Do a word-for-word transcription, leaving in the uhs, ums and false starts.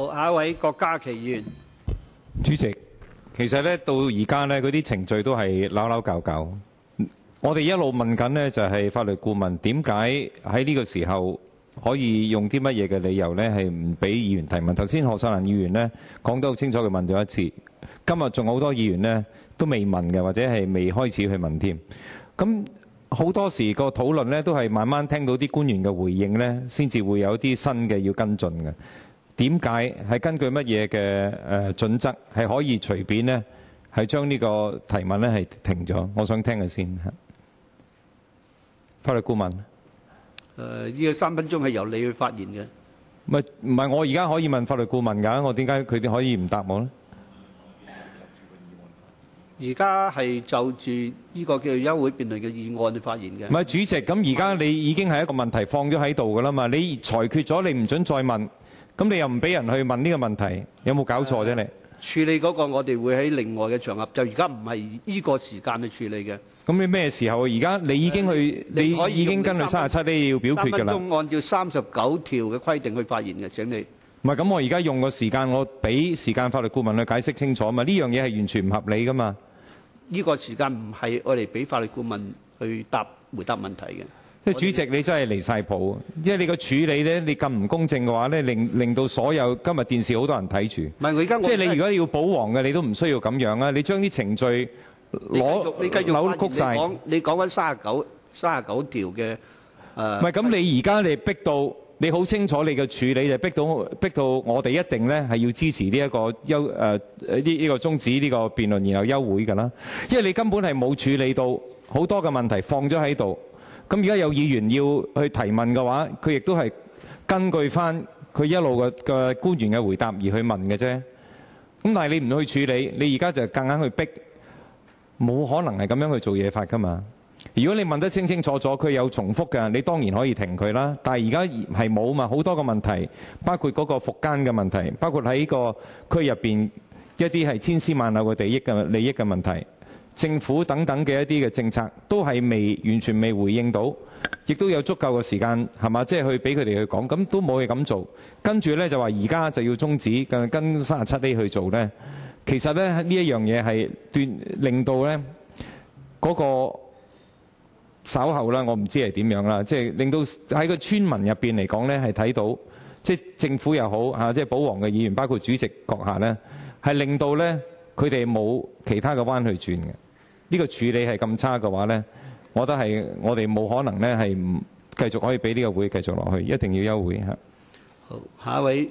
好，下一位郭家麒議員。 主席，其實咧到而家咧嗰啲程序都係扭扭搞搞。我哋一路問緊呢，就係法律顧問點解喺呢個時候可以用啲乜嘢嘅理由呢？係唔俾議員提問。頭先何秀蘭議員呢講得好清楚，佢問咗一次。今日仲有好多議員呢都未問嘅，或者係未開始去問添。咁好多時個討論呢都係慢慢聽到啲官員嘅回應呢，先至會有啲新嘅要跟進嘅。點解係根據乜嘢嘅誒準則係可以隨便呢係將呢個提問呢係停咗？我想聽下先。法律顧問。誒、 呃，呢、這個三分鐘係由你去發言嘅。 唔係唔係，我而家可以問法律顧問㗎，我點解佢哋可以唔答我呢？ 而家係就住呢個叫做休會辯論嘅議案去發言嘅。 唔係主席，咁而家你已經係一個問題放咗喺度㗎啦嘛，你裁決咗，你唔准再問，咁你又唔俾人去問呢個問題，有冇搞錯啫你？ 處理嗰個我哋會喺另外嘅場合，就而家唔係呢個時間去處理嘅。 咁你咩時候？而家你已經去，呃、你，你已經跟佢三十七 A 要表決㗎啦。三分鐘按照三十九條嘅規定去發言嘅，請你。唔係咁，我而家用個時間，我俾時間法律顧問去解釋清楚嘛。呢樣嘢係完全唔合理㗎嘛。呢個時間唔係我哋俾法律顧問去答回答問題嘅。即係主席，你真係離晒譜，因為你個處理咧，你咁唔公正嘅話咧，令令到所有今日電視好多人睇住。唔係我而家，即係你如果要保皇嘅，你都唔需要咁樣啊！你將啲程序攞扭曲晒。你講你講緊三十九三十九條嘅誒。唔係咁，你而家你逼到你好清楚，你嘅處理就逼到逼到我哋一定咧係要支持呢一個休誒呢呢個終止呢個辯論，然後休會㗎啦。因為你根本係冇處理到好多嘅問題放咗喺度。咁而家有議員要去提問嘅話，佢亦都係根據翻佢一路嘅嘅官員嘅回答而去問嘅啫。咁但係你唔去處理，你而家就夾硬去逼，冇可能係咁樣去做嘢法噶嘛。如果你問得清清楚楚，佢有重複嘅，你當然可以停佢啦。但係而家係冇嘛，好多個問題，包括嗰個復監嘅問題，包括喺個區入邊一啲係千絲萬縷嘅利益嘅利益嘅問題。政府等等嘅一啲嘅政策都係未完全未回應到，亦都有足夠嘅時間係嘛，即係去俾佢哋去講，咁都冇嘢咁做。跟住呢就話而家就要終止，跟跟三十七 A 去做呢。其實呢，呢一樣嘢係斷令到呢嗰個稍後啦，我唔知係點樣啦，即係令到喺個村民入邊嚟講呢，係睇到即係政府又好嚇，即係保皇嘅議員，包括主席閣下呢，係令到呢佢哋冇其他嘅彎去轉嘅。呢個處理係咁差嘅話呢，我覺得係我哋冇可能呢係唔繼續可以俾呢個會繼續落去，一定要休會嚇。好，下一位。